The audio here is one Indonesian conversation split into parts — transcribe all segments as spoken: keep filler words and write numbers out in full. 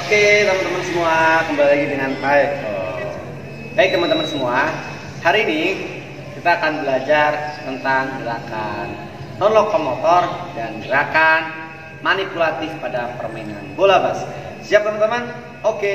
Oke teman-teman semua, kembali lagi dengan Pak Eko. Baik teman-teman semua, hari ini kita akan belajar tentang gerakan non lokomotor dan gerakan manipulatif pada permainan bola basket. Siap teman-teman? Oke.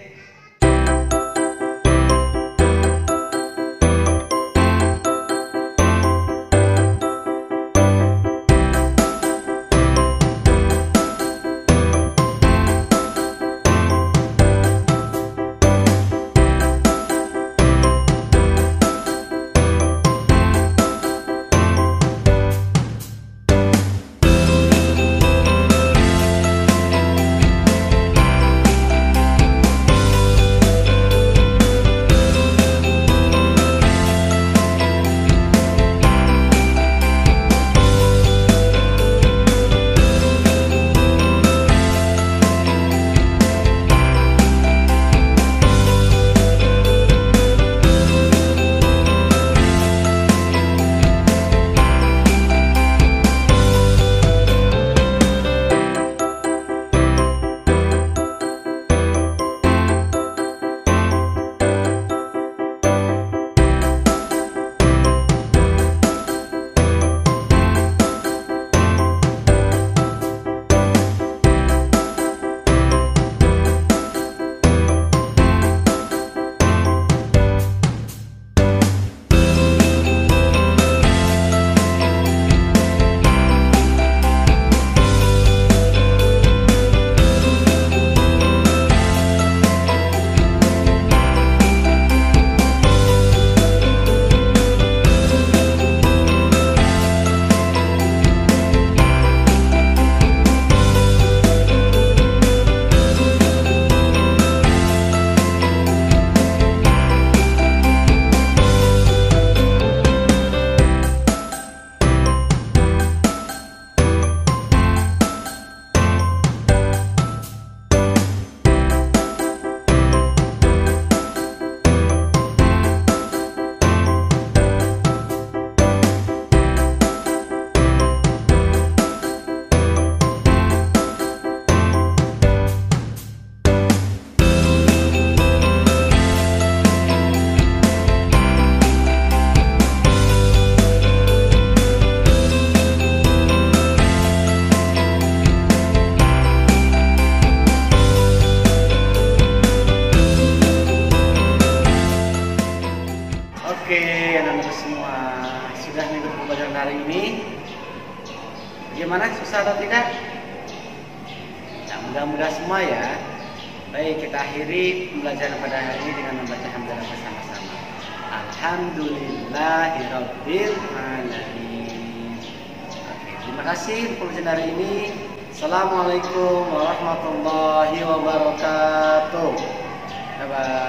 Oke, anak-anak semua, sudah mengikuti pembelajaran hari ini. Bagaimana, susah atau tidak? Ya, mudah-mudahan semua ya. Baik, kita akhiri pembelajaran pada hari ini dengan membaca hamdalah bersama-sama. Alhamdulillahirabbil alamin. Oke, terima kasih untuk pembelajaran hari ini. Assalamualaikum warahmatullahi wabarakatuh. Bye bye.